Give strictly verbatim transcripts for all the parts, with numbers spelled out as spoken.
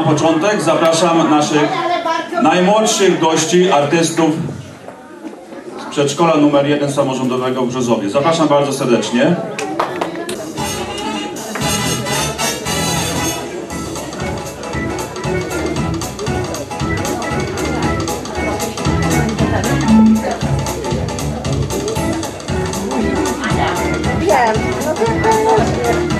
na początek zapraszam naszych najmłodszych gości, artystów z przedszkola numer jeden samorządowego w Brzozowie. Zapraszam bardzo serdecznie. Wiem, no to koniecznie.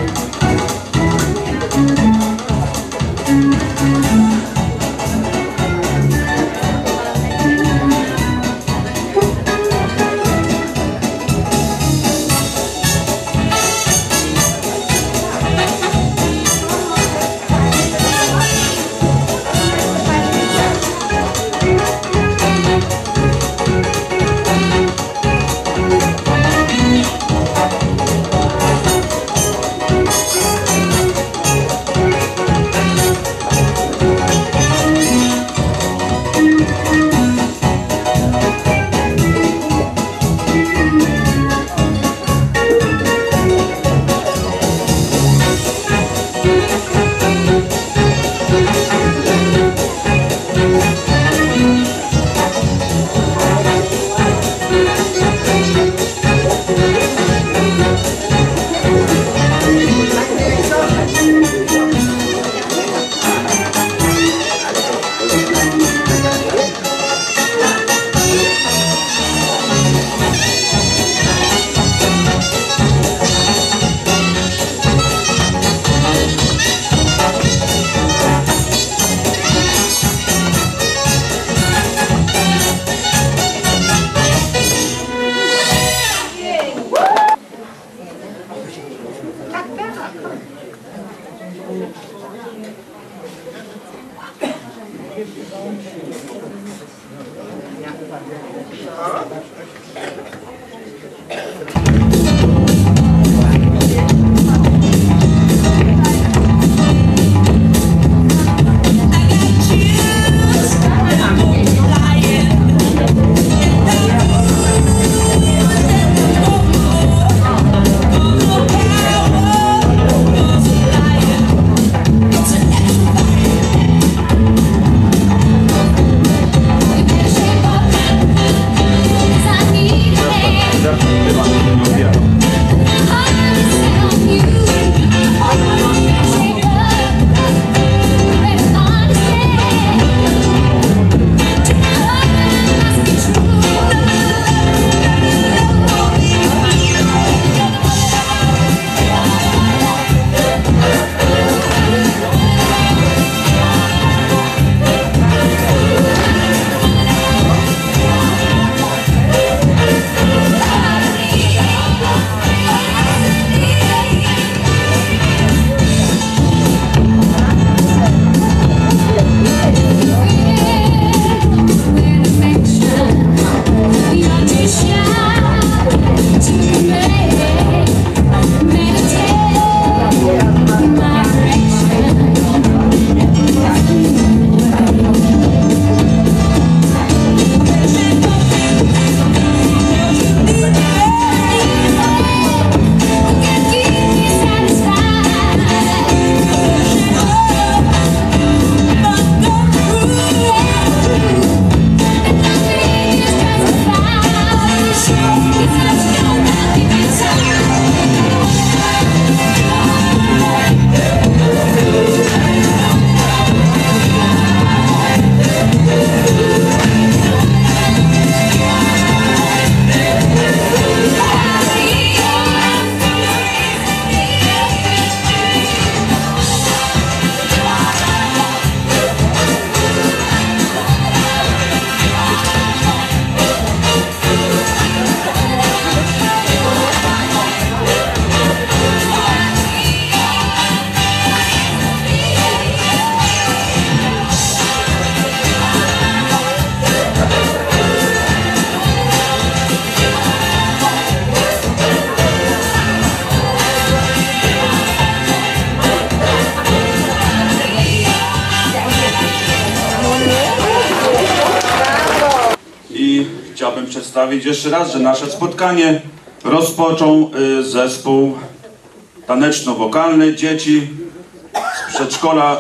chciałbym przedstawić jeszcze raz, że nasze spotkanie rozpoczął zespół taneczno-wokalny dzieci z przedszkola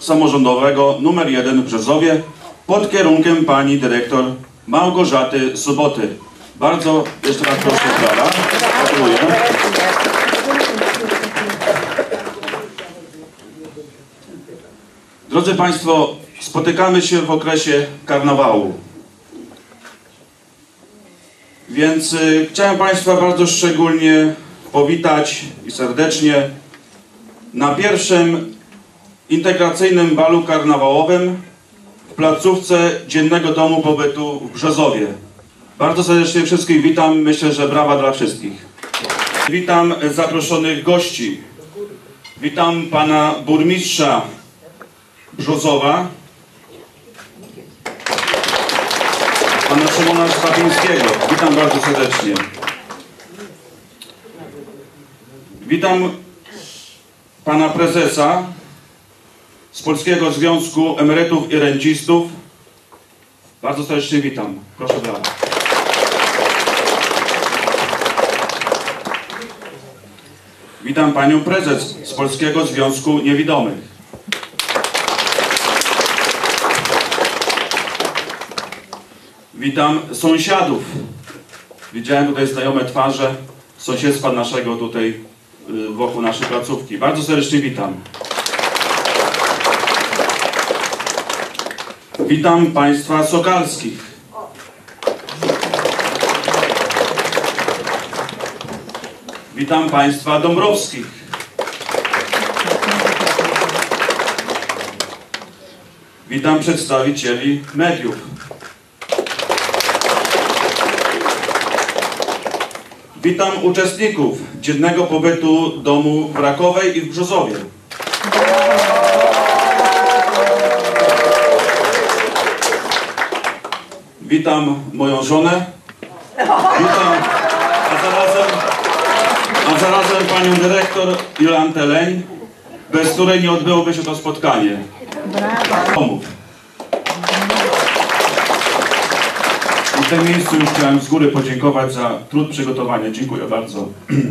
Samorządowego numer jeden w Brzezowie pod kierunkiem pani dyrektor Małgorzaty Soboty. Bardzo jeszcze raz proszę, brawa. Gratuluję. Drodzy Państwo, spotykamy się w okresie karnawału. Więc y, chciałem Państwa bardzo szczególnie powitać i serdecznie na pierwszym integracyjnym balu karnawałowym w placówce Dziennego Domu Pobytu w Brzezowie. Bardzo serdecznie wszystkich witam, myślę, że brawa dla wszystkich. Witam zaproszonych gości. Witam pana burmistrza Brzozowa, pana Szymona Szwabińskiego. Witam bardzo serdecznie. Witam pana prezesa z Polskiego Związku Emerytów i Rencistów. Bardzo serdecznie witam. Proszę brawa. Witam panią prezes z Polskiego Związku Niewidomych. Witam sąsiadów. Widziałem tutaj znajome twarze sąsiedztwa naszego tutaj wokół naszej placówki. Bardzo serdecznie witam. Witam państwa sokalskich. Witam państwa dąbrowskich. Witam przedstawicieli mediów. Witam uczestników Dziennego Pobytu Domu w Rakowej i w Brzozowie. Witam moją żonę. Witam, a zarazem, a zarazem panią dyrektor Jolantę Leń, bez której nie odbyłoby się to spotkanie. Brawo. I w tym miejscu już chciałem z góry podziękować za trud przygotowania. Dziękuję bardzo.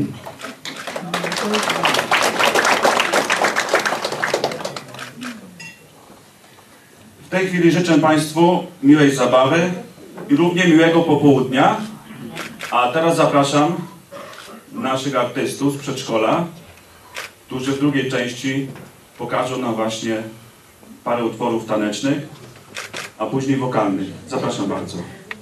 W tej chwili życzę Państwu miłej zabawy i równie miłego popołudnia. A teraz zapraszam naszych artystów z przedszkola, którzy w drugiej części pokażą nam właśnie parę utworów tanecznych, a później wokalnych. Zapraszam bardzo.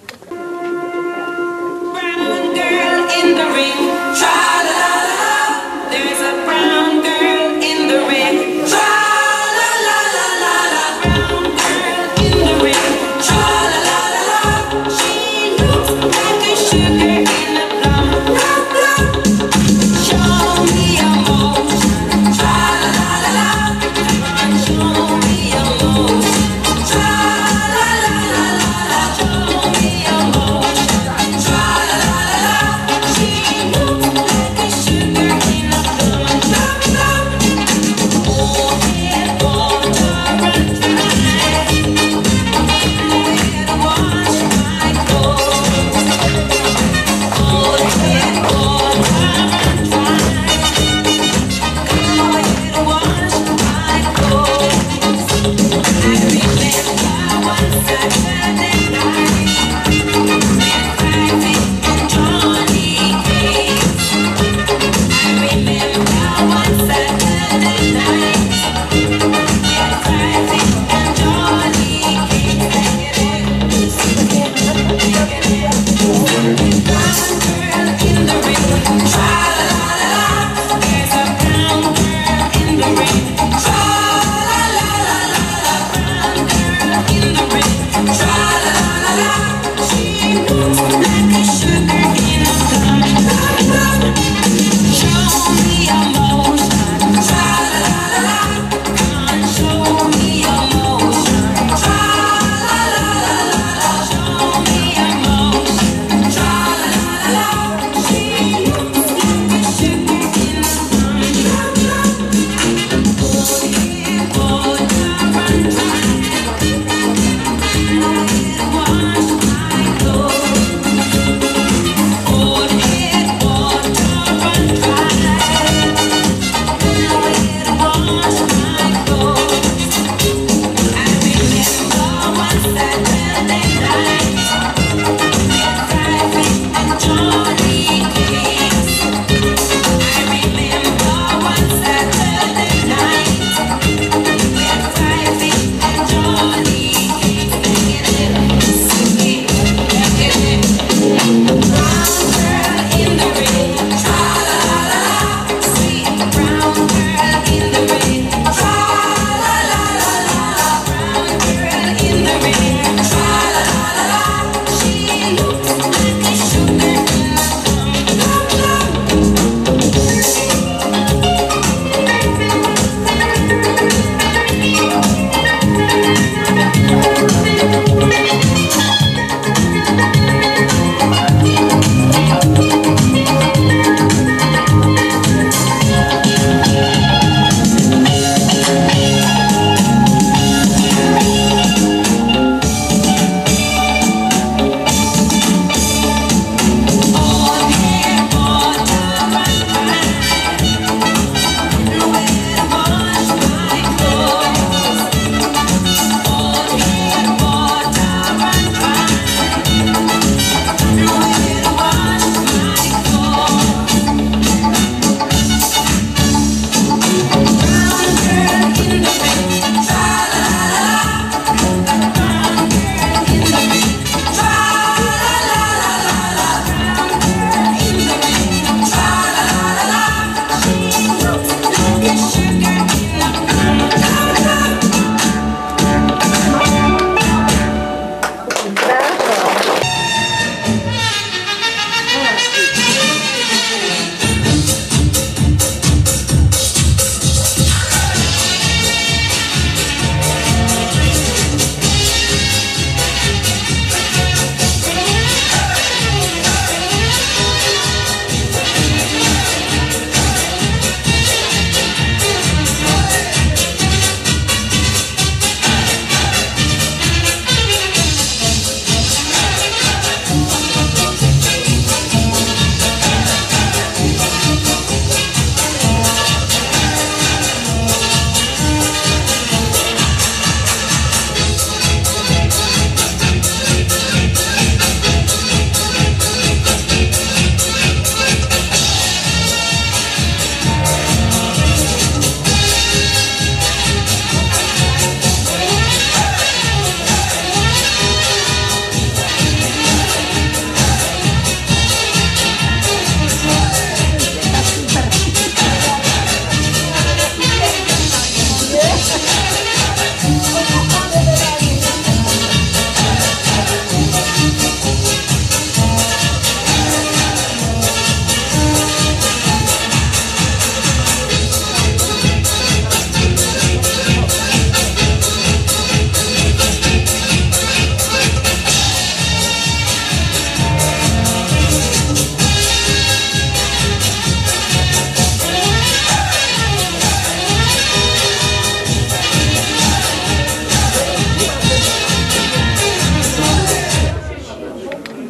In the ring, tra la la la. There's a brown girl in the ring, tra la la la la la. Brown girl in the ring, tra la la la la. She looks like a sugar in a plum, plum plum. Show me emotion, tra la la la la. Show me emotion, tra la la la la. Show me emotion, tra la la la la. She looks like a sugar in a plum, plum plum. Oh, yeah, water and dry. Where to wash my clothes? Oh, yeah, water and dry. Where to wash my clothes? I remember one Saturday night, with Frankie and Johnny Cakes. I remember one Saturday night, with Frankie and Johnny Cakes. Brown girl in the ring, tra la la la la. There's a brown girl in the ring, tra la la la la la. Brown girl in the ring, tra la la la la. She looks like a sugar in a plum, plum plum. Show me emotion, tra la la la la. Come on, show me emotion, tra la la la la la. Show me emotion, tra la la la la. She looks like a sugar in a plum, plum plum. Oh, yeah, water and dry. Wash my clothes. Oh, yeah, water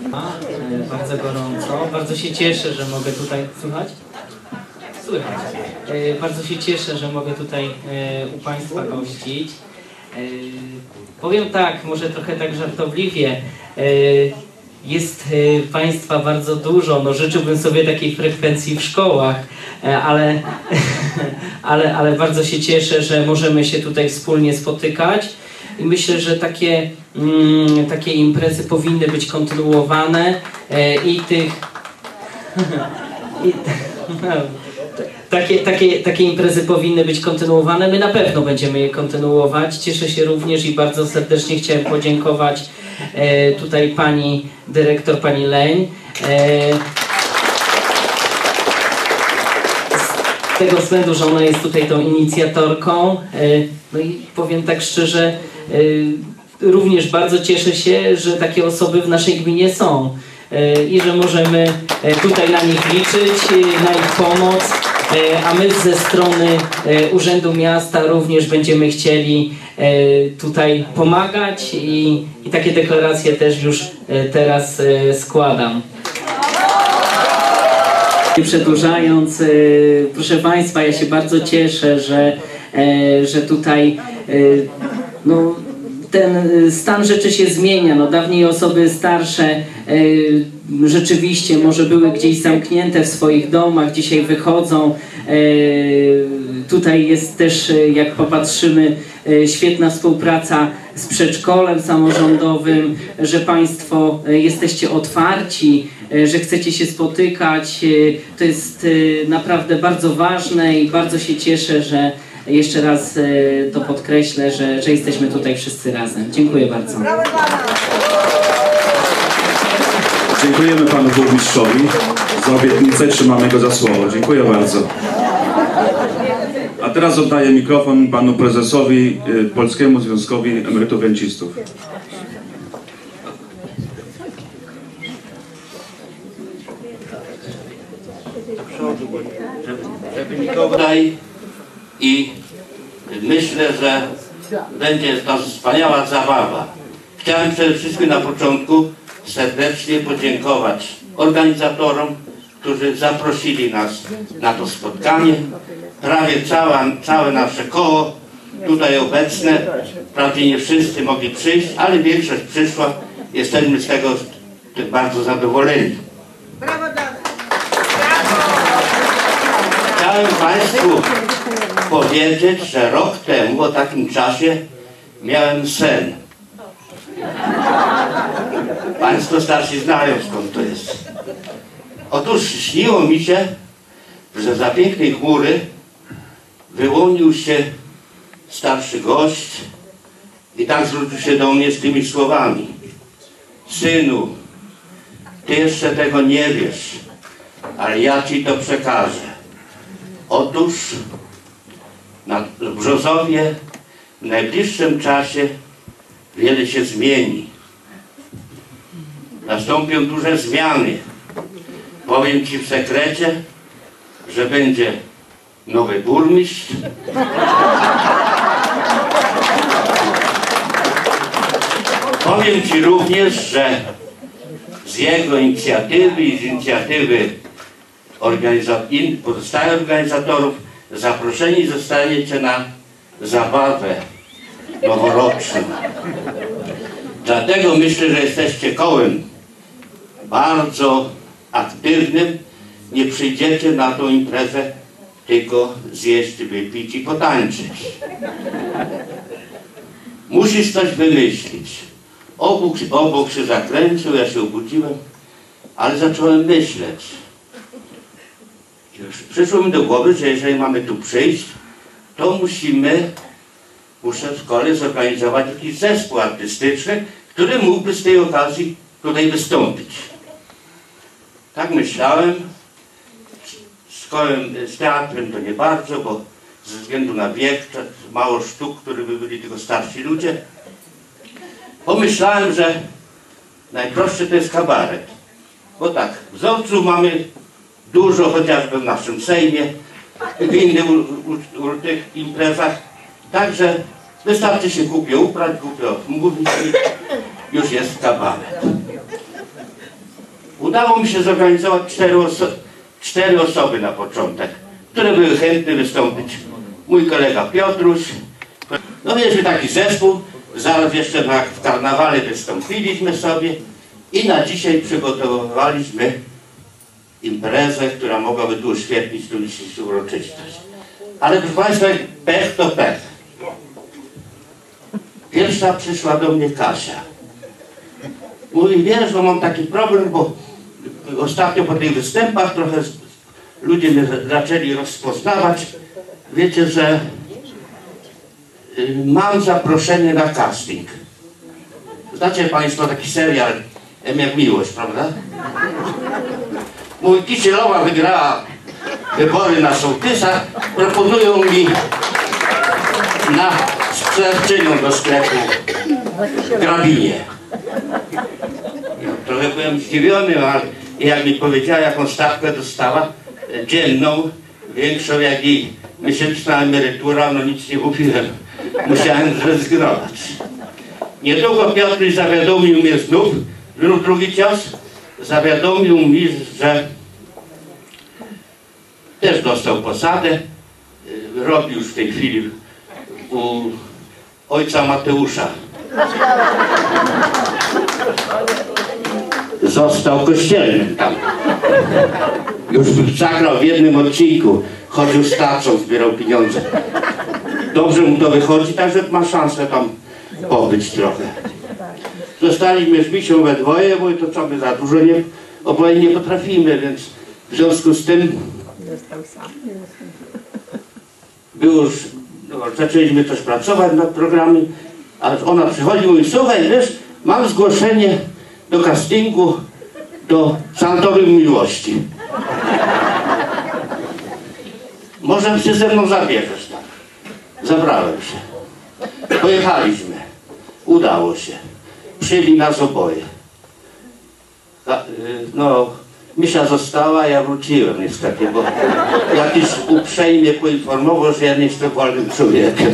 E, Bardzo gorąco. Bardzo się cieszę, że mogę tutaj... Słychać? Słychać. E, Bardzo się cieszę, że mogę tutaj e, u Państwa gościć. E, Powiem tak, może trochę tak żartobliwie. E, Jest e, Państwa bardzo dużo. No, życzyłbym sobie takiej frekwencji w szkołach, e, ale, ale, ale bardzo się cieszę, że możemy się tutaj wspólnie spotykać. I myślę, że takie, mm, takie imprezy powinny być kontynuowane e, i tych... i, no, takie, takie, takie imprezy powinny być kontynuowane. My na pewno będziemy je kontynuować. Cieszę się również i bardzo serdecznie chciałem podziękować e, tutaj pani dyrektor, pani Leń. E, z tego względu, że ona jest tutaj tą inicjatorką. E, no i powiem tak szczerze, również bardzo cieszę się, że takie osoby w naszej gminie są i że możemy tutaj na nich liczyć, na ich pomoc, a my ze strony Urzędu Miasta również będziemy chcieli tutaj pomagać i, i takie deklaracje też już teraz składam. Nie przedłużając, proszę Państwa, ja się bardzo cieszę, że, że tutaj no, ten stan rzeczy się zmienia. No, dawniej osoby starsze y, rzeczywiście może były gdzieś zamknięte w swoich domach, dzisiaj wychodzą. Y, tutaj jest też, jak popatrzymy, y, świetna współpraca z przedszkolem samorządowym, że Państwo y, jesteście otwarci, y, że chcecie się spotykać. Y, to jest y, naprawdę bardzo ważne i bardzo się cieszę, że jeszcze raz y, to podkreślę, że, że jesteśmy tutaj wszyscy razem. Dziękuję bardzo. Dziękujemy panu burmistrzowi za obietnicę, trzymamy go za słowo. Dziękuję bardzo. A teraz oddaję mikrofon panu prezesowi y, Polskiemu Związkowi Emerytów Rencistów. Żeby nikogo daj i myślę, że będzie to wspaniała zabawa. Chciałem przede wszystkim na początku serdecznie podziękować organizatorom, którzy zaprosili nas na to spotkanie. Prawie cała, całe nasze koło tutaj obecne, prawie nie wszyscy mogli przyjść, ale większość przyszła. Jesteśmy z tego bardzo zadowoleni. Chciałem Państwu powiedzieć, że rok temu o takim czasie miałem sen. Państwo starsi znają, skąd to jest. Otóż śniło mi się, że za pięknej chmury wyłonił się starszy gość i tak zwrócił się do mnie z tymi słowami: synu, ty jeszcze tego nie wiesz, ale ja ci to przekażę. Otóż na Brzozowie w najbliższym czasie wiele się zmieni. Nastąpią duże zmiany. Powiem ci w sekrecie, że będzie nowy burmistrz. Powiem ci również, że z jego inicjatywy i z inicjatywy organizatorów, pozostałych organizatorów zaproszeni zostaniecie na zabawę noworoczną. Dlatego myślę, że jesteście kołem bardzo aktywnym. Nie przyjdziecie na tą imprezę tylko zjeść, wypić i potańczyć. Musisz coś wymyślić. Obóg, obok się zakręcił, ja się obudziłem, ale zacząłem myśleć. Przyszło mi do głowy, że jeżeli mamy tu przyjść, to musimy, muszę w szkole zorganizować jakiś zespół artystyczny, który mógłby z tej okazji tutaj wystąpić. Tak myślałem. Z, kołem, z teatrem to nie bardzo, bo ze względu na wiek, mało sztuk, które by byli tylko starsi ludzie. Pomyślałem, że najprostsze to jest kabaret. Bo tak, wzorców mamy dużo, chociażby w naszym Sejmie, w innych u, u, u tych imprezach. Także wystarczy się głupio ubrać, głupio mówić i już jest kabaret. Udało mi się zorganizować cztery, oso cztery osoby na początek, które były chętne wystąpić. Mój kolega Piotruś, no wiesz, taki zespół, zaraz jeszcze na, w karnawale wystąpiliśmy sobie i na dzisiaj przygotowywaliśmy imprezę, która mogłaby tu uświetnić tu dzisiejszą uroczystość. Ale proszę Państwa, pech to pech. Pierwsza przyszła do mnie Kasia. Mówi, wiesz, że mam taki problem, bo ostatnio po tych występach trochę ludzie mnie zaczęli rozpoznawać. Wiecie, że mam zaproszenie na casting. Znacie Państwo taki serial M jak Miłość, prawda? Mój Kisielowa wygrała wybory na sołtysa, proponują mi na sprzedawczynią do sklepu w Grabinie. Ja trochę byłem zdziwiony, ale jak mi powiedziała, jaką stawkę dostała, dzienną, większą jak i miesięczna emerytura, no nic nie mówiłem. Musiałem zrezygnować. Niedługo Piotr zawiadomił mnie znów, znów drugi cios, zawiadomił mi, że też dostał posadę, robi już w tej chwili u ojca Mateusza. Został kościelnym tam. Już zagrał w jednym odcinku, chodził z tarczą, zbierał pieniądze. Dobrze mu to wychodzi, także ma szansę tam pobyć trochę. Zostaliśmy z Misią we dwoje, bo to co my za dużo nie, oboje nie potrafimy, więc w związku z tym było już, no, zaczęliśmy też pracować nad programem, a ona przychodzi i mówi, słuchaj, wiesz, mam zgłoszenie do castingu do Sanatorium Miłości. Może się ze mną zabierzesz tam. Zabrałem się. Pojechaliśmy. Udało się. Przyjęli nas oboje. No, Misia została, ja wróciłem niestety, bo jakiś uprzejmie poinformował, że ja nie jestem wolnym człowiekiem.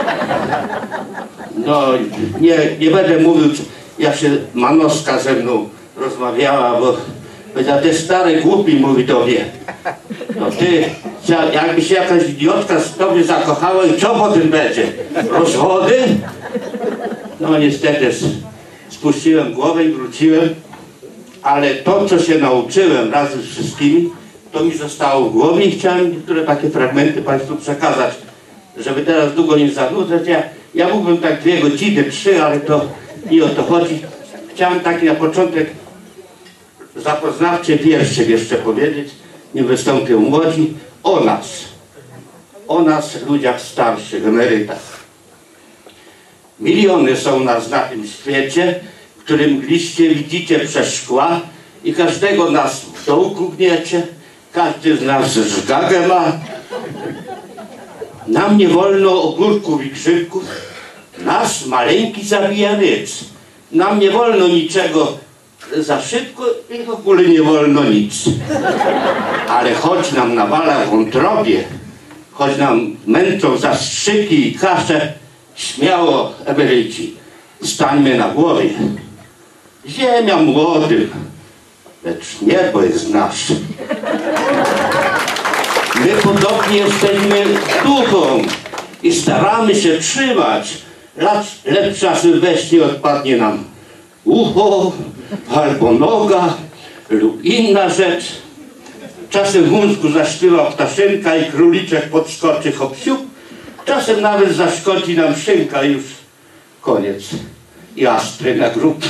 No, nie, nie będę mówił, jak się Manowska ze mną rozmawiała, bo powiedziała, ty stary głupi, mówi do mnie. No ty, jakby się jakaś idiotka z tobie zakochała i co potem będzie? Rozwody? No niestety spuściłem głowę i wróciłem, ale to, co się nauczyłem razem z wszystkimi, to mi zostało w głowie i chciałem niektóre takie fragmenty Państwu przekazać, żeby teraz długo nie zanudzać. Ja, ja mógłbym tak dwie godziny, trzy, ale to nie o to chodzi. Chciałem taki na początek zapoznawczy wierszyk jeszcze powiedzieć, nim wystąpią młodzi, o nas, o nas, ludziach starszych, emerytach. Miliony są nas na tym świecie, w którym mgliście widzicie przez szkła i każdego nas w dołku gniecie, każdy z nas żgagę ma. Nam nie wolno ogórków i grzybków, nas maleńki zabija ryc. Nam nie wolno niczego za szybko i w ogóle nie wolno nic. Ale choć nam nawala w wątrobie, choć nam męczą zastrzyki i kasze, śmiało, emeryci, stańmy na głowie. Ziemia młodym, lecz niebo jest nasze. My podobnie jesteśmy duchą i staramy się trzymać, lecz czasem weźmie odpadnie nam ucho, albo noga lub inna rzecz. Czasem w mózgu zaśpiewa ptaszynka i króliczek podskoczy hop siup. Czasem nawet zaszkodzi nam szynka i już koniec. I aspry na grób.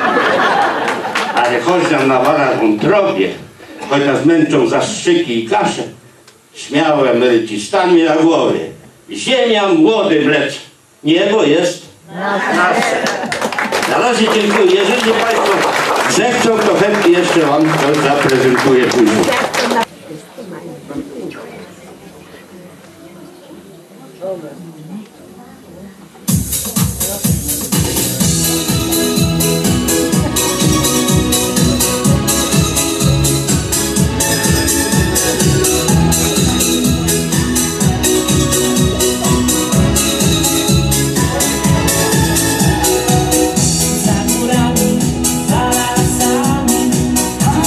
Ale choć nam nawala w wątrobie, choć nas męczą zastrzyki i kasze, śmiało emeryci, stańmy na głowie. Ziemia młodym, lecz niebo jest nasze. Na razie dziękuję. Jeżeli Państwo zechcą, to chętnie jeszcze Wam to zaprezentuję później. Za górami, za lasami,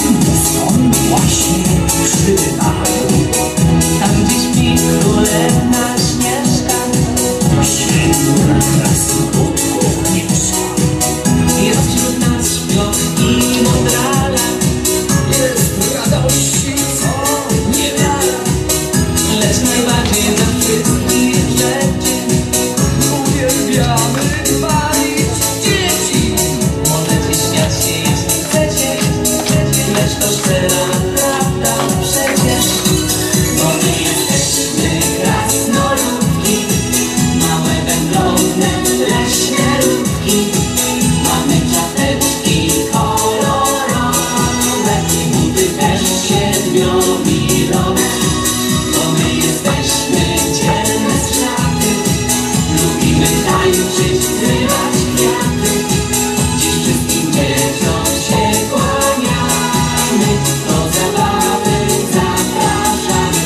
to szczera prawda przecież, bo my jesteśmy krasnoludki, małe wędrowne leśne ludki. Mamy czapeczki kolorowe i buty też siedmiomilowe, bo my jesteśmy dzielne strzaty, lubimy tańczyć, zrywać kwiaty. Dziś wszystkim dzieciom się kłaniamy, do zabawy zapraszamy.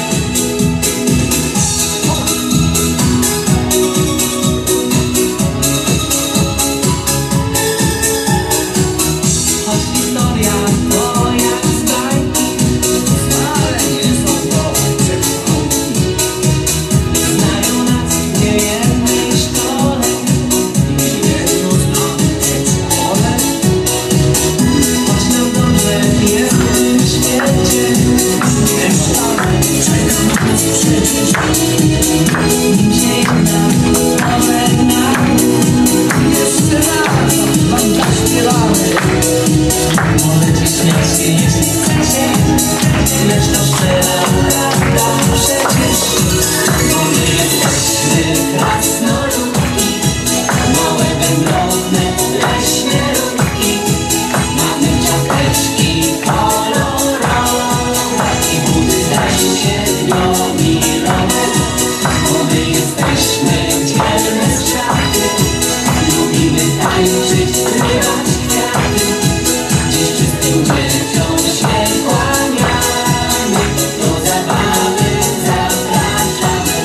Choć historia to jak z bajki, ale nie są to przepałki. Znają nas w niejednej szkole i jedno znamy przedszkole. Choć nam dobrze jest w tym świecie, nie możemy przekonać przecież. Nim się jednak pożegnamy, jeszcze raz wam zaśpiewamy. Możecie śmiać się, jeśli chcecie, lecz to szczera prawda przecież, bo my jesteśmy krasnoludki, małe wędrowne leśne ludki. Mamy czapeczki kolorowe i buty też siedmiomilowe, bo my jesteśmy dzielne strzaty, lubimy tańczyć, zrywać kwiaty. Dziś wszystkim dzieciom się kłaniamy, do zabawy zapraszamy.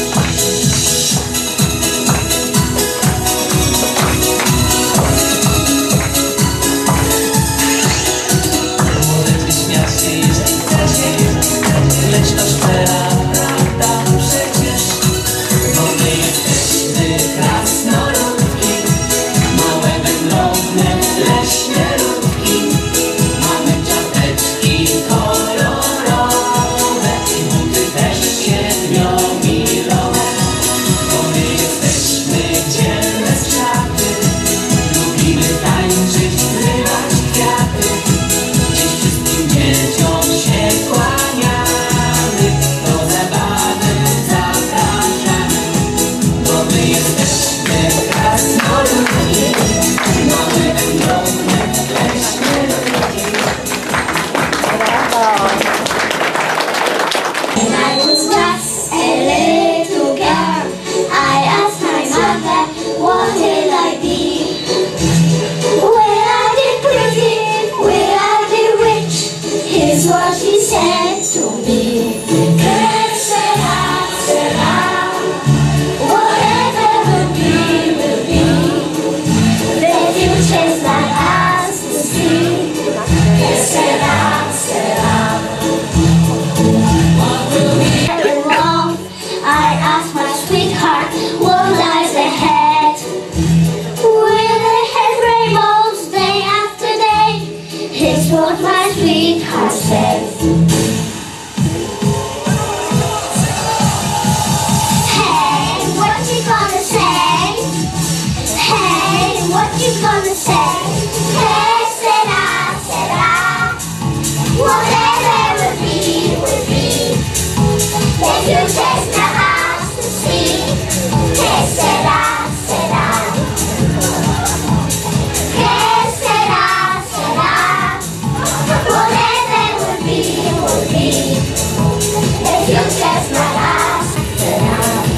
Możecie śmiać się, jeśli chcecie, lecz to szczera prawda przecież, bo my jesteśmy krasnoludki, małe wędrowne leśne ludki. Mamy czapeczki kolorowe i buty też siedmiomilowe, bo my jesteśmy dzielne strzaty, lubimy tańczyć, zrywać kwiaty. Dziś wszystkim dzieciom się kłaniamy, do zabawy zapraszamy, bo my jesteśmy krasnoludki, małe wędrowne leśne ludki. When I was just a little girl, I asked my mother, what will I be? Will I be pretty? Will I be rich? Here's what she said to me. Que sera, sera. Whatever will be, will be. The future's not ours to see. Que sera, sera. Along, I asked my sweetheart, what lies ahead? Will they have rainbows day after day? Here's what my sweetheart said. Hey, what you gonna say? Hey, what you gonna say? Hey, sera, sera. Whatever will be, will be. The future's not ours to see. Que sera, sera. Que sera, sera. Whatever will be, will be. The future's not ours, sera.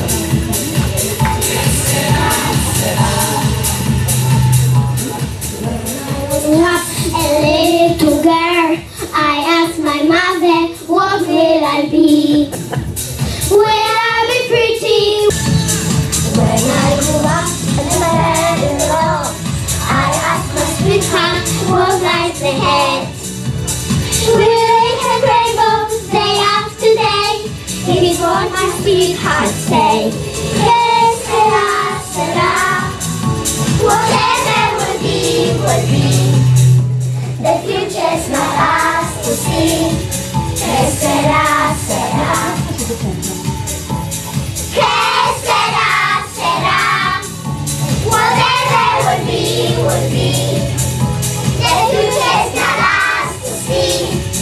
Was a little girl, I asked my mother, what will I be? Will I be pretty? When I grew up and met in love, I asked my sweetheart, what lies ahead? Will they have rainbows day after day? It is what my sweetheart say. Yes, sera, sera. Whatever will be, will be. The future's not ours to see. Que sera, sera. Que sera, sera. Whatever will be, will be. The future's not ours to see.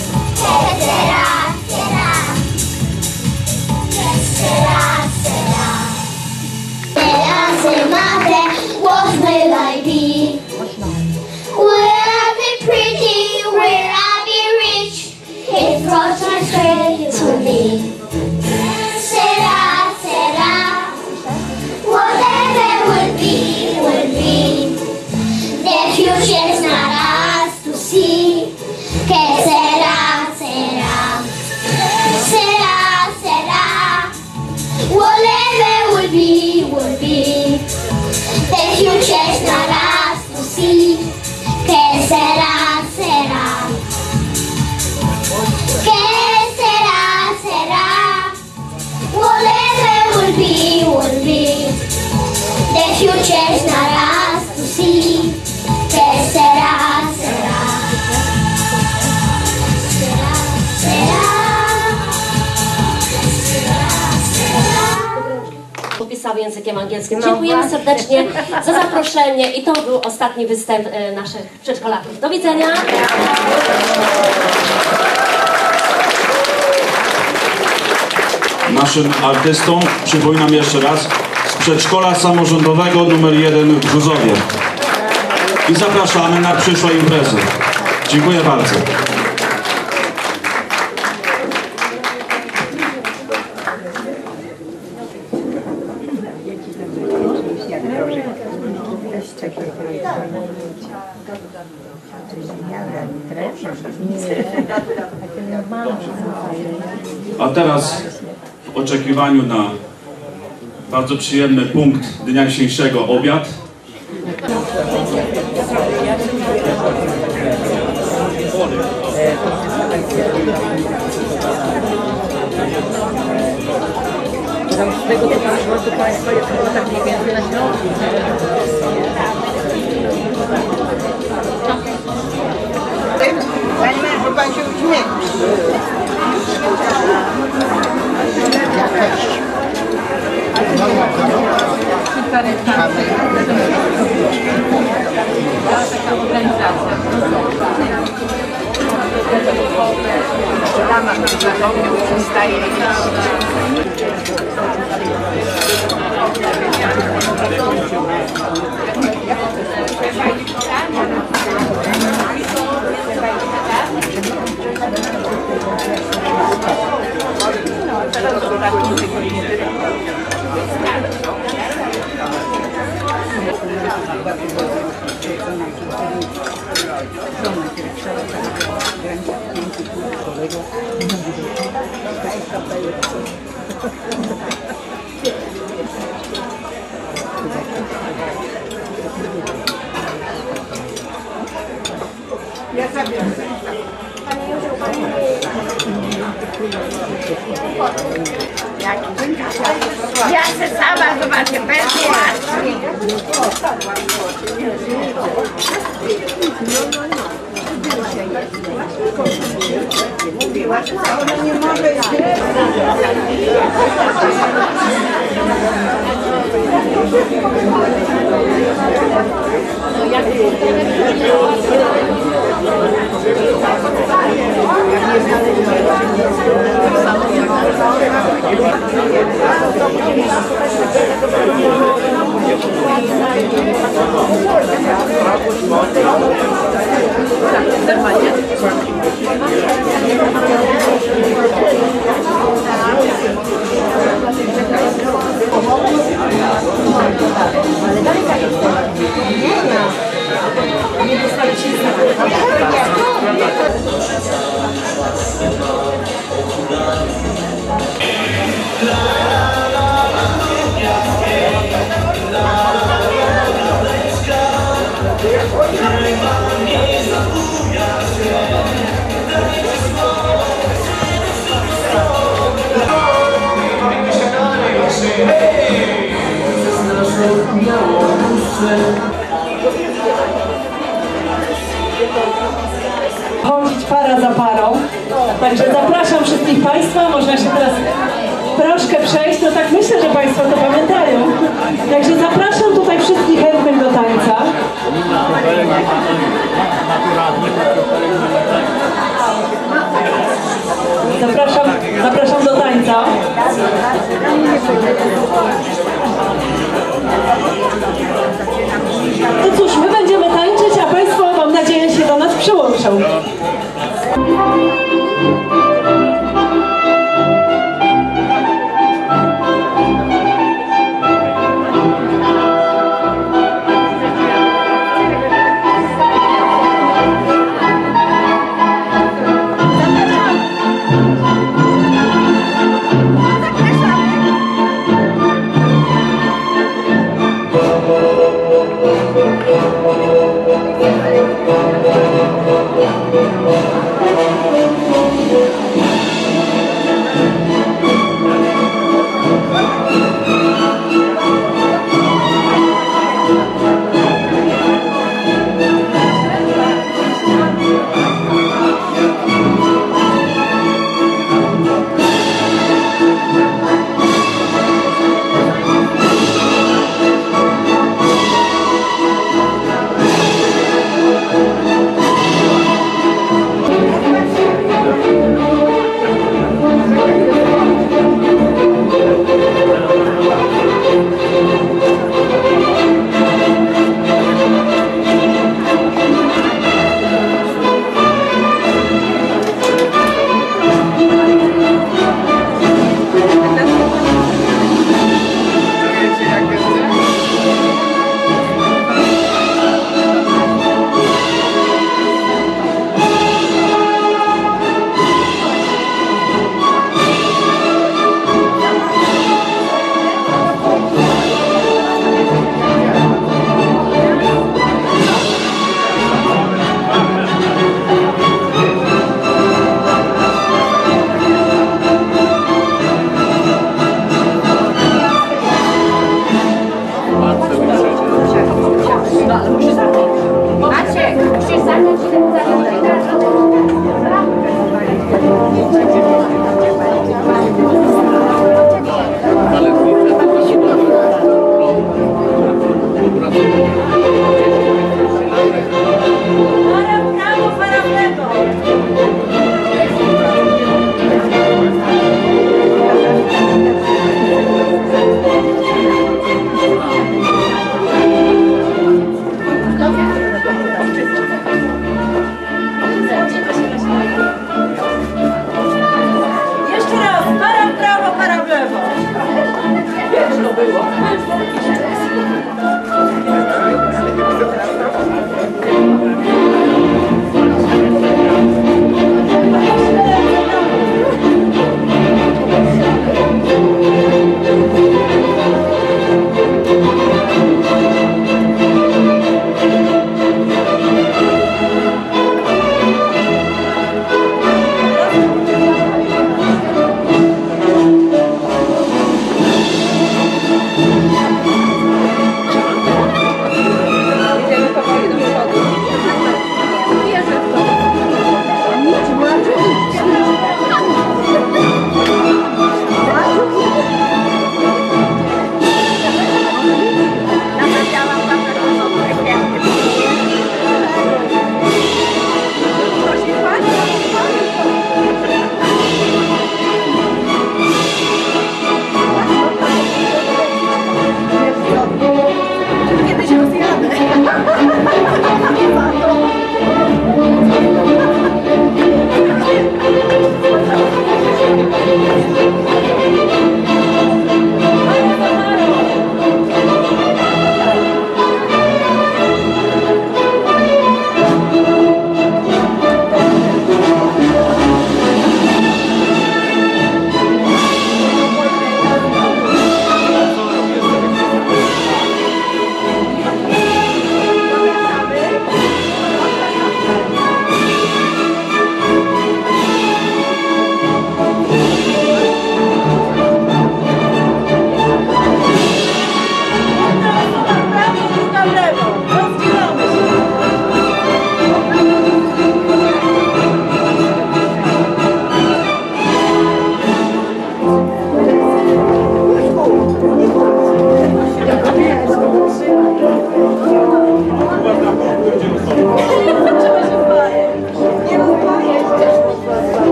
pray to me. Será, será, whatever would be, would be. The future's not ours to see. Que será, será, será, será, whatever would be, would be. The future's not ours to see. Que será, será. Que será, será, whatever would be, would be. The future's not ours to see. Que será, será. Será, será. Pisał językiem angielskim. Dziękujemy serdecznie za zaproszenie i to był ostatni występ e, naszych przedszkolaków. Do widzenia. Naszym artystą, przypominam jeszcze raz, z przedszkola samorządowego numer jeden w Brzuzowie. I zapraszamy na przyszłe imprezy. Dziękuję bardzo. A teraz w oczekiwaniu na bardzo przyjemny punkt dnia dzisiejszego, obiad. Z tego co proszę Państwa, jest chyba tak mniej więcej na środku. Panie mężu, pan się uśmiecha. Ja też. Taka organizacja. Rama na zachodzie przestaje Ja zabiorę. Ja się sama zobaczę, będzie łatwiej. Mówiła, że ona nie może chodzić para za parą. Także zapraszam wszystkich Państwa, można się teraz troszkę przejść, no tak myślę, że Państwo to pamiętają. Także zapraszam tutaj wszystkich chętnych do tańca. Zapraszam, zapraszam do tańca. No cóż, my będziemy tańczyć, a Państwo, mam nadzieję, się do nas przyłączą.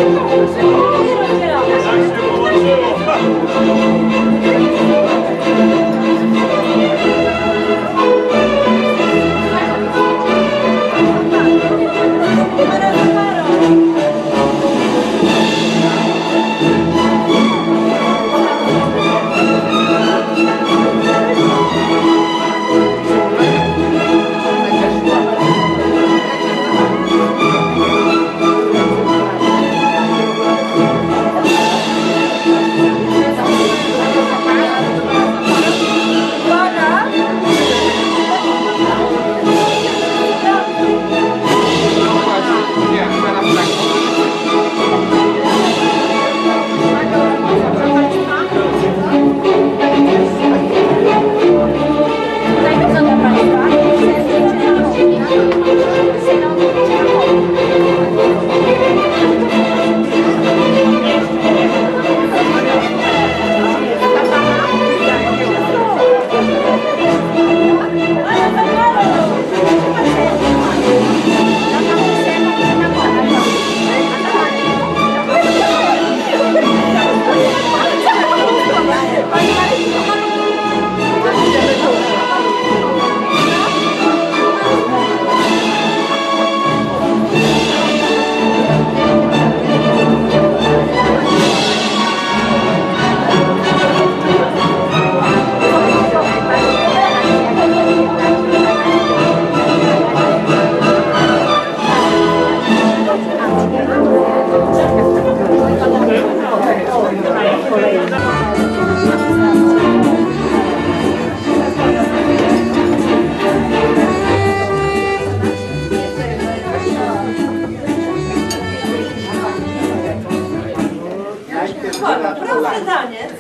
Prosty taniec.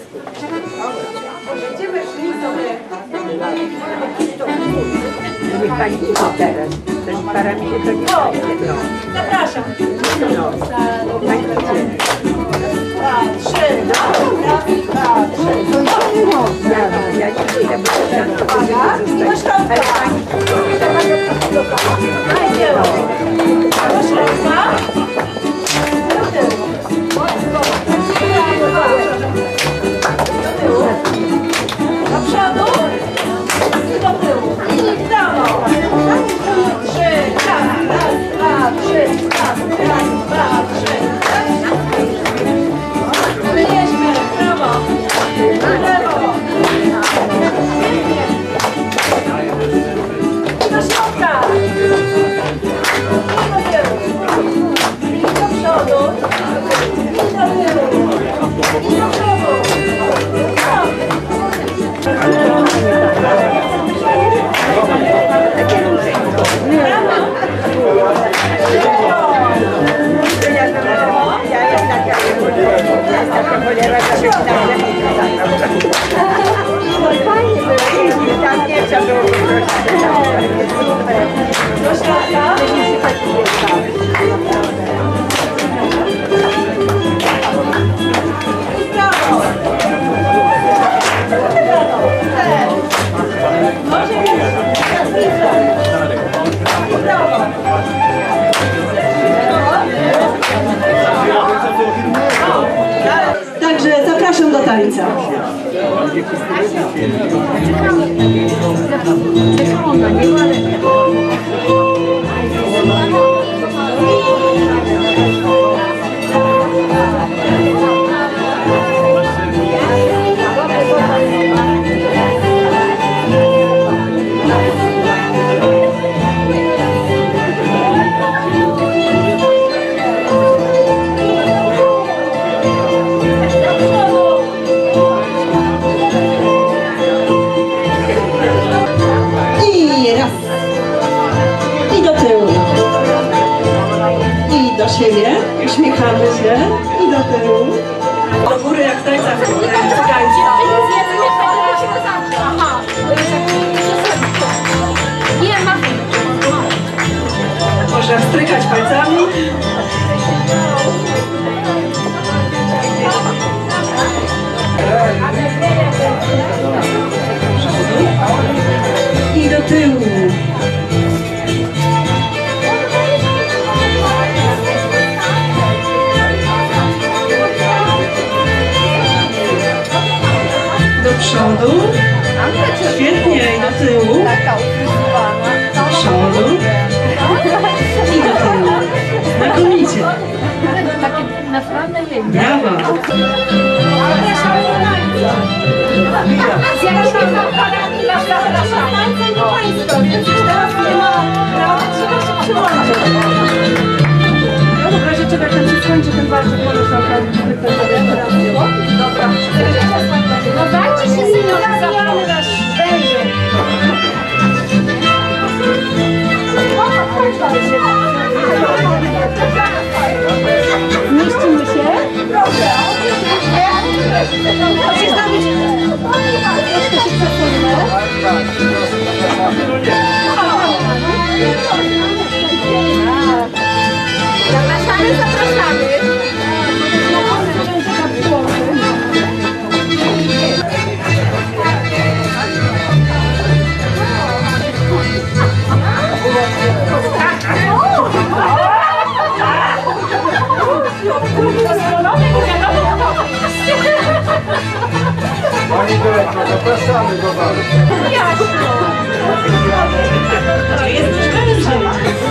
Będziemy szli sobie. Niech pani idzie teraz. Też para mi się to nie daje. Zapraszam. No. Pani idzie. Dwa, trzy, raz, dwa, trzy. Ja, ja nie pójdę, bo to tam Uwaga, i do środka. Do środka. Do tyłu. Do tyłu. Do przodu. I do tyłu. I prawo. Trzy, raz, raz, dwa, trzy, raz, raz, dwa, trzy. Wynieśmy, prawo. Lewo. Pięknie. I do środka. I do tyłu. I do przodu. I do tyłu. I do przodu. Także zapraszam do tańca. I raz. I do tyłu. I do siebie. Uśmiechamy się. I do tyłu. Do góry jak w tańcach cygańskich. Można strykać palcami. I do tyłu. przodu. Świetnie, i do tyłu. Do przodu. I do tyłu. Znakomicie. Takie naprawdę wiem. Brawo. Z jakimi fanfarami nas zapraszają? Państwo, więc już teraz nie ma prawa, trzeba się przyłączyć. No w razie czego jak tam się skończy ten walczyk, może się okazać, że ktoś będzie teraz było. Dobra. No dajcie się seniorami zabrać. Będzie. Mieścimy się? Proszę. Musisz zrobić... Troszkę się przesunę. Zapraszamy, zapraszamy. Pani dyrektor, zapraszamy do Was. To jest już będzie.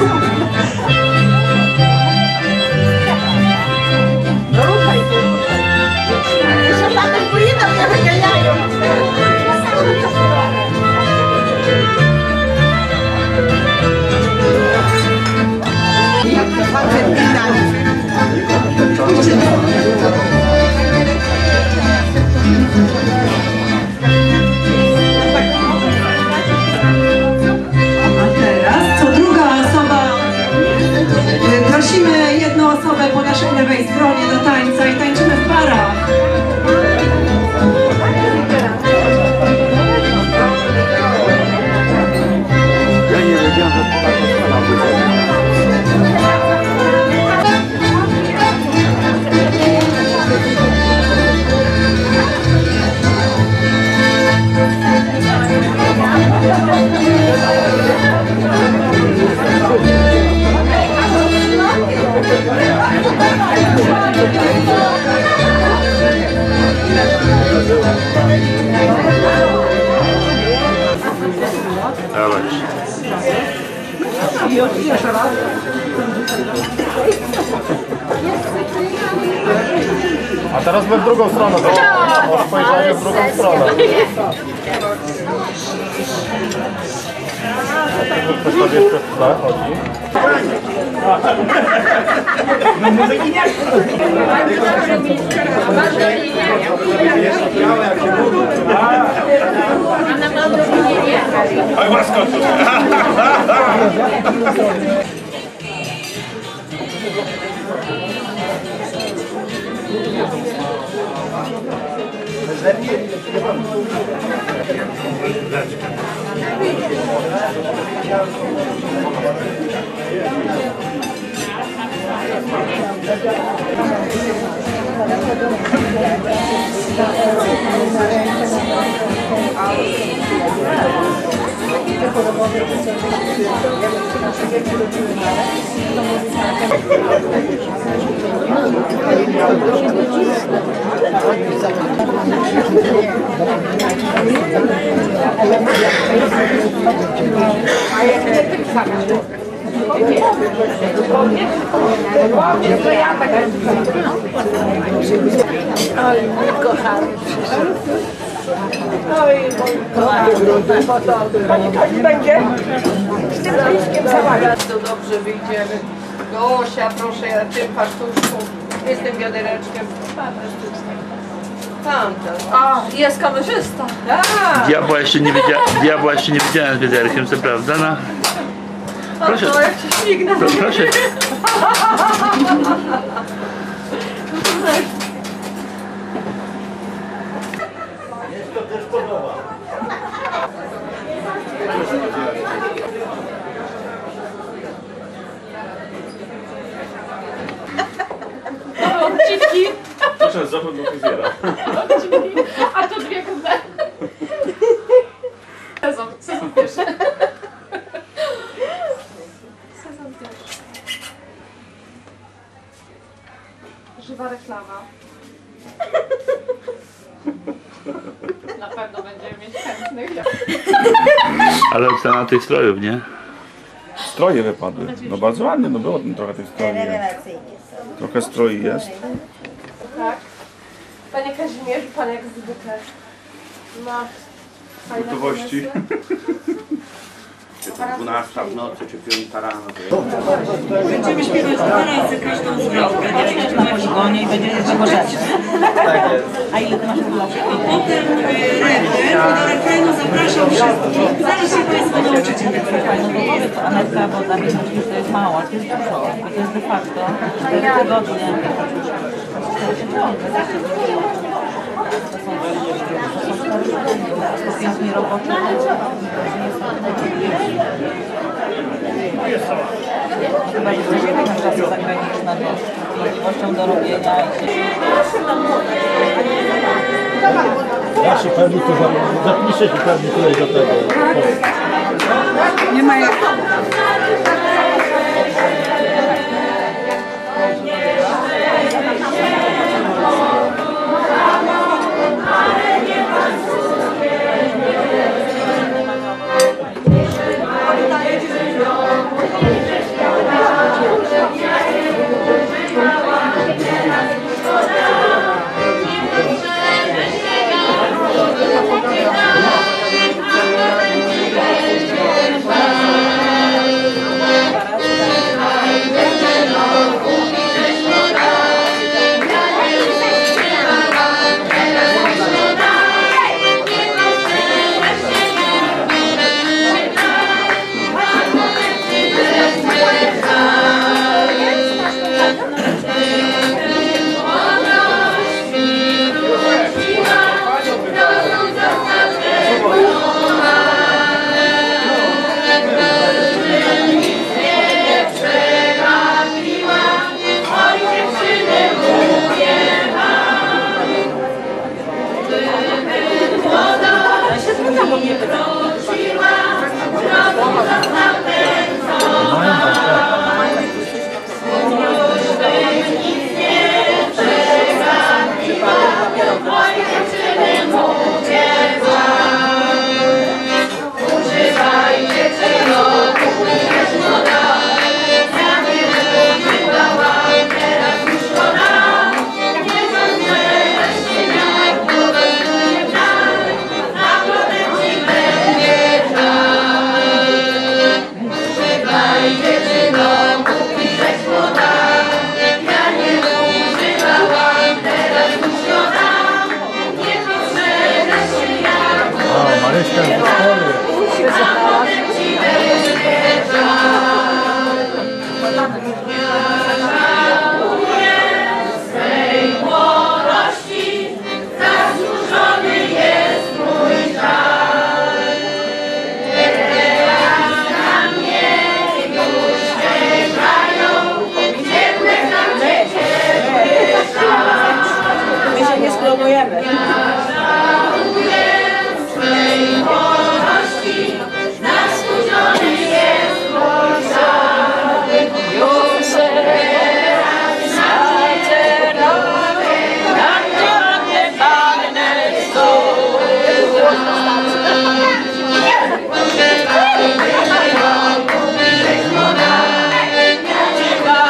No ruszaj się, ruszaj. Jeszcze panem pójdą, mnie wyganiają. Jak facet widać. A teraz, co druga osoba, prosimy jedną osobę po naszej lewej stronie do tańca i tańczymy w parach. Ja nie wiedziałem, że to taka sprawa była. A teraz my w drugą stronę, to o spojrzenie w drugą stronę. Ktoś tam jeszcze w tle chodzi. No muzyki nie! Oj, łaskotko! Oj, mój kochany przyszedł. Oj, mój kochany. Pani Kasi będzie z tym bliskiem zabawiać. Bardzo dobrze wyjdziemy. Gosia, proszę, ja tym pasztuszką, z tym wiadereczkiem. Fantastycznie. Fantastycznie. A, jest kamerzysta. Tak. Diabła jeszcze nie widziałem, diabła jeszcze nie widziałem z wiaderkiem, co prawda, no. Proszę. A to jak się śmigna. Pro, proszę. Jest to też podoba. Odcinki. Proszę, zapad do fryzjera. Odcinki. A to dwie kurde. Sezon, sezon pierwszy. Sezon pierwszy. Żywa reklama. Na pewno będziemy mieć chętnych. Ale ocena tych strojów, nie? Stroje wypadły. No bardzo ładnie, no było tam trochę tych stroi. Trochę stroi jest. Tak. Panie Kazimierzu, pan jak zwykle ma fajne Gotowości. Czy to dwunasta w nocy, czy piąta rano. Będziemy śpiewać dwa razy każdą zwrotkę, nie? Na poligonie i będziemy tego rzeczy. Tak jest. A ile to masz wylocie? Potem refren, do refrenu zapraszam wszystkich. Zaraz się Państwo nauczycie tego refrenu. No bo powiedz Anetka, bo dla mnie oczywiście to jest mało, to jest dużo, bo to jest de facto cztery tygodnie. To są pięć dni robocze. Chyba, że coś więcej czasu zagranicznego z możliwością do robienia. Ja się pewnie tu zapiszę się pewnie tutaj do tego. Nie ma jak.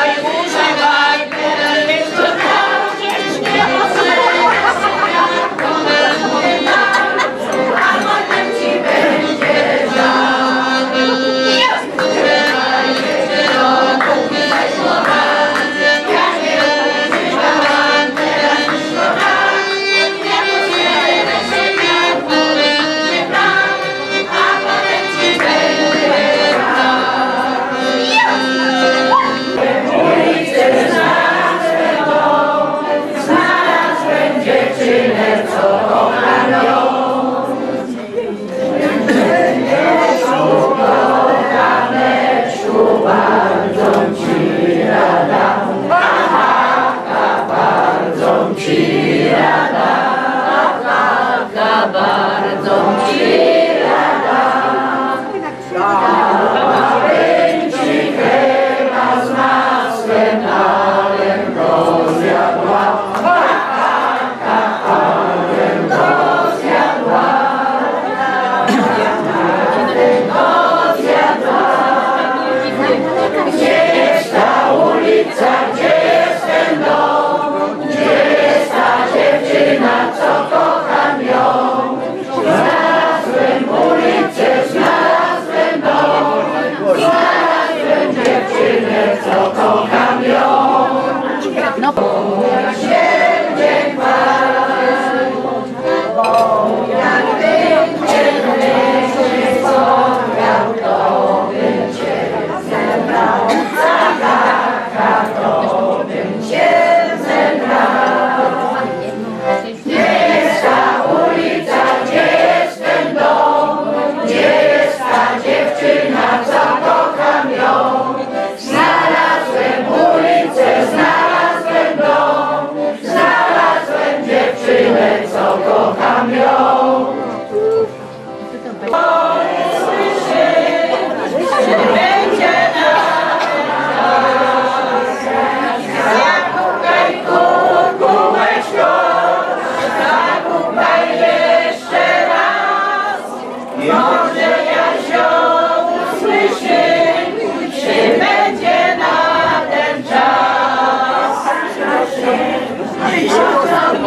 Używaj,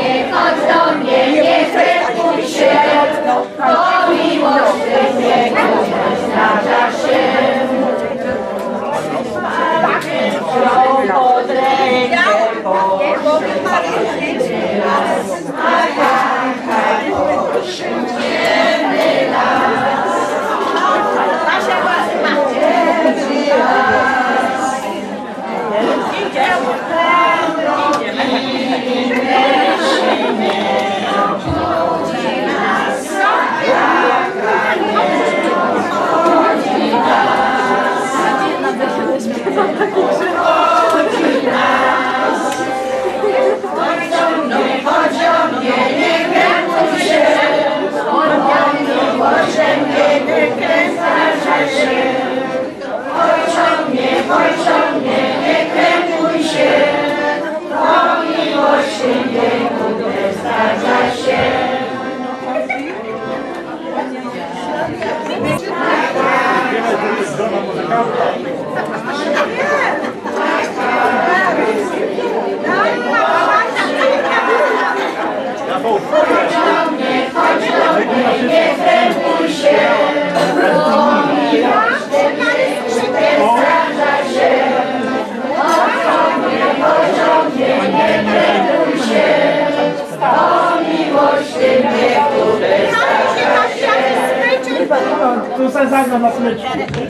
mnie, chodź do mnie, nie krępuj się, bo miłość wybiegł, zdarza się. Pod rękę, bo Tu se zagra na smyczku.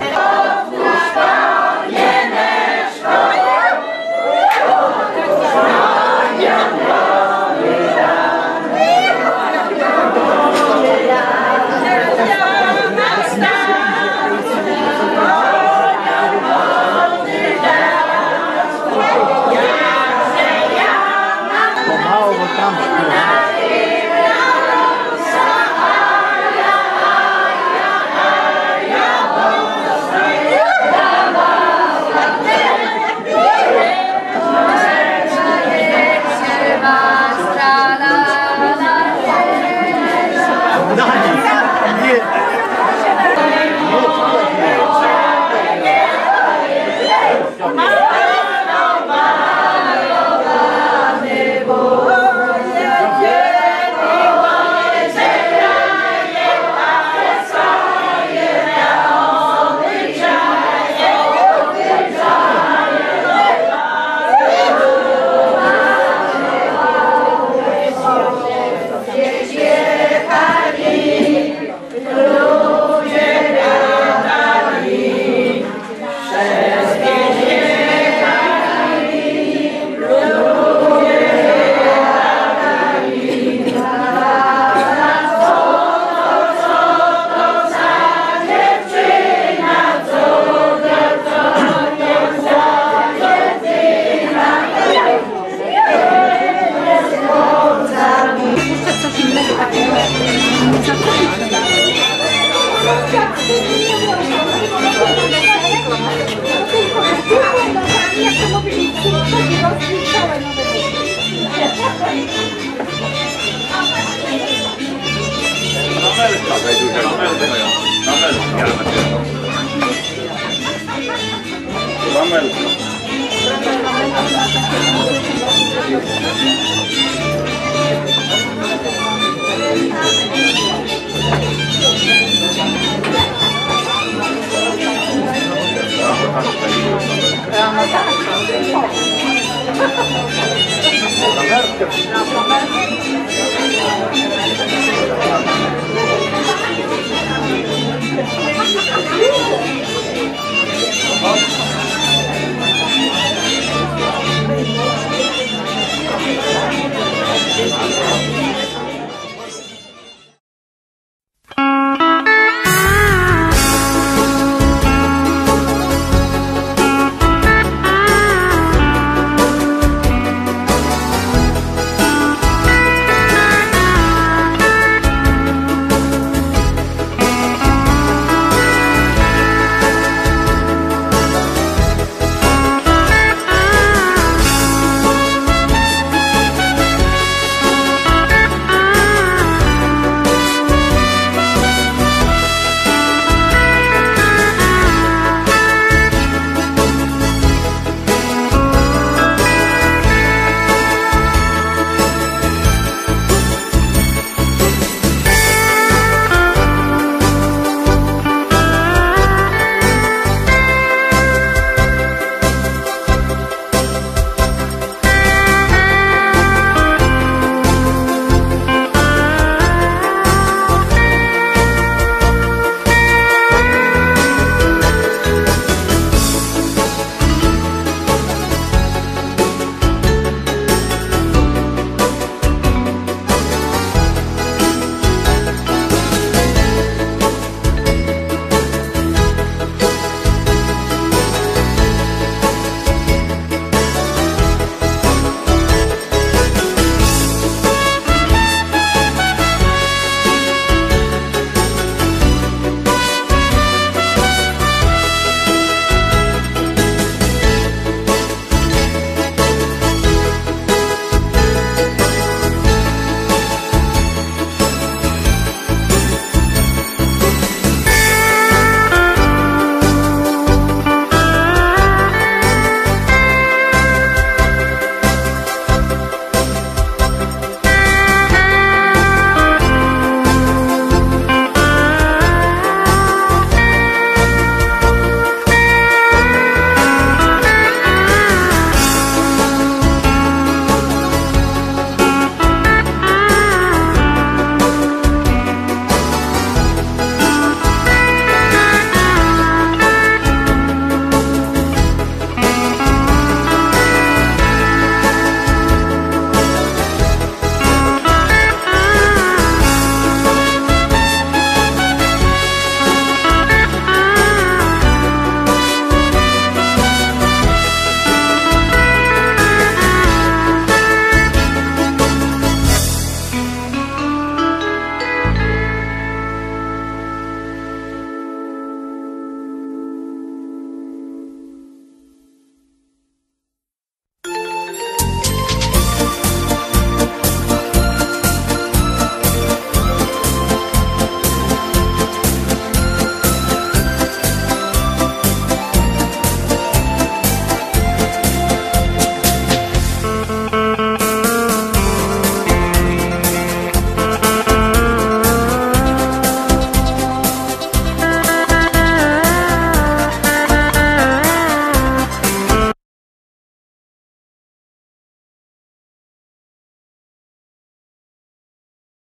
Pomału, bo tam śpiewa. Thank you.